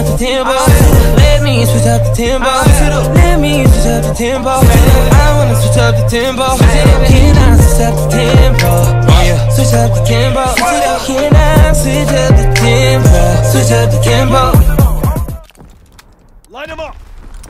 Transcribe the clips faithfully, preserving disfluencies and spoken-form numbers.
up the tempo. Let me switch up the tempo. Let me switch up the tempo. I wanna switch up the tempo. Can I switch up the tempo? Switch up the tempo. Can I switch up the tempo? Switch up the tempo. Line them up.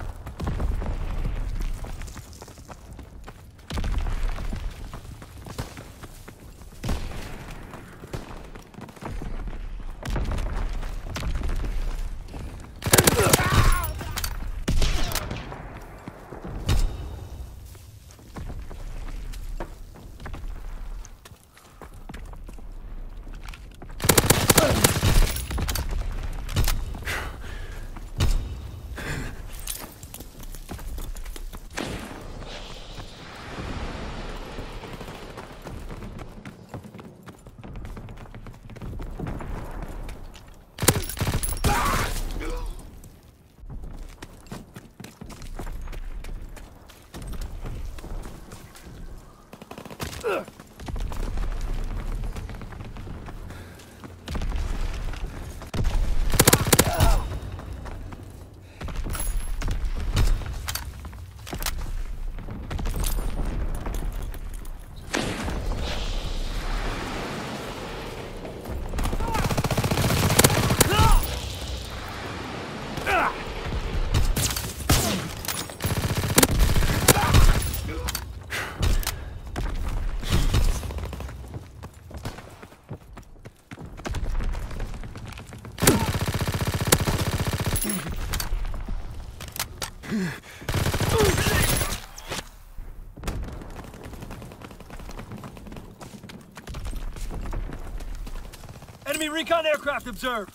Enemy recon aircraft observed.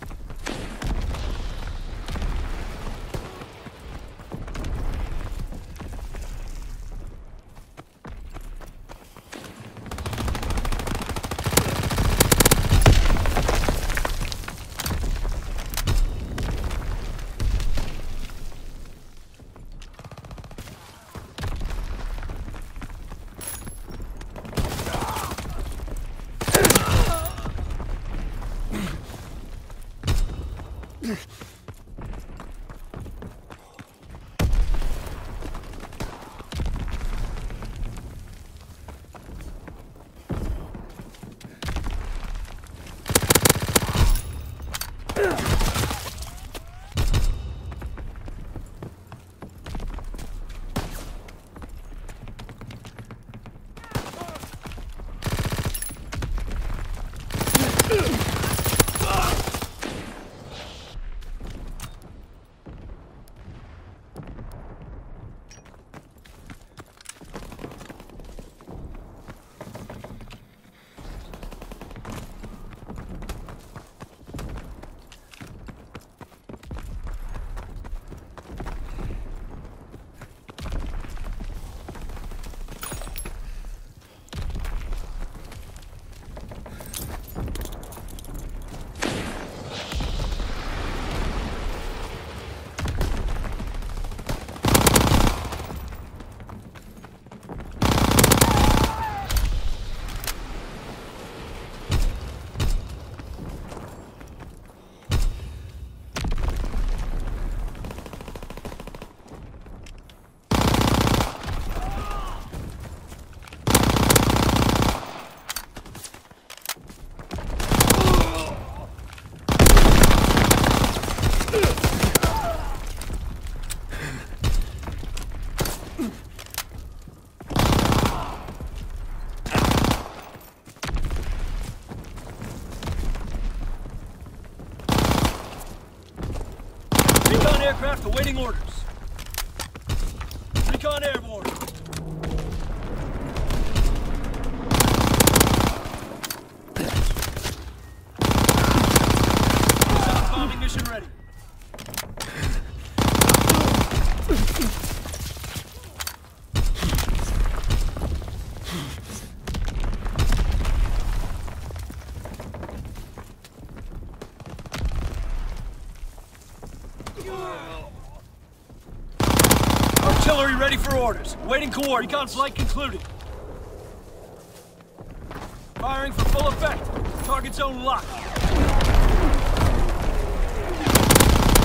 Aircraft awaiting orders. Recon airborne. Bombing mission ready. Artillery ready for orders. Waiting coordinates. Recon flight concluded. Firing for full effect. Target zone locked.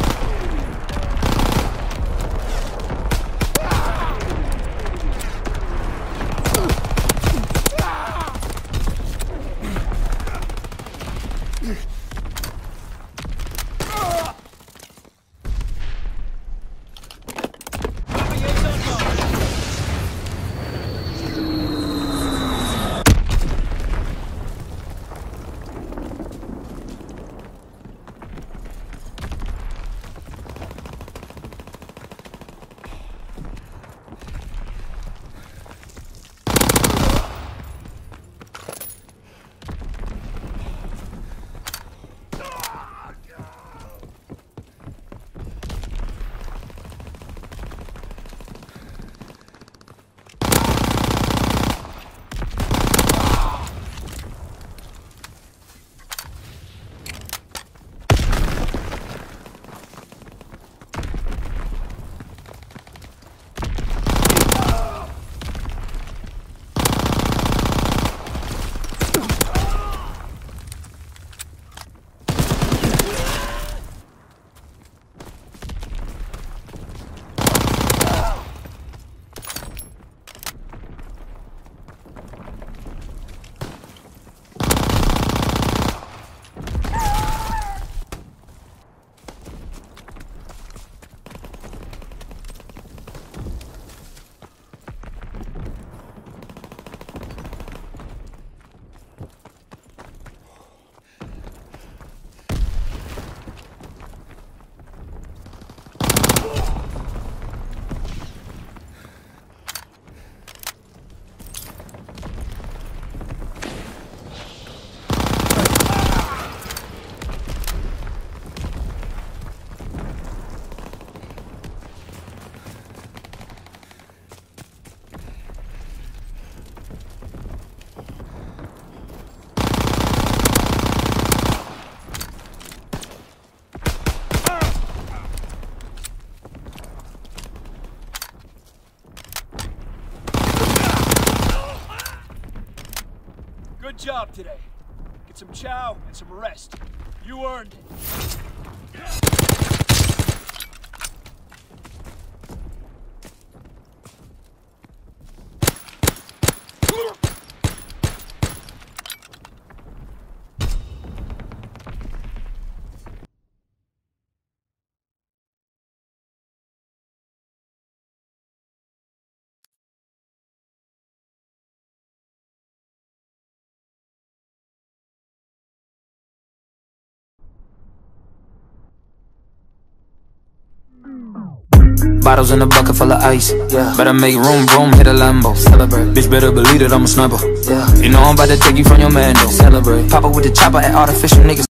job today. Get some chow and some rest. You earned it. Bottles in a bucket full of ice. Yeah. Better make room, boom, hit a Lambo. Celebrate. Bitch, better believe that I'm a sniper. Yeah. You know I'm about to take you from your man, though. Celebrate. Pop up with the chopper at artificial niggas.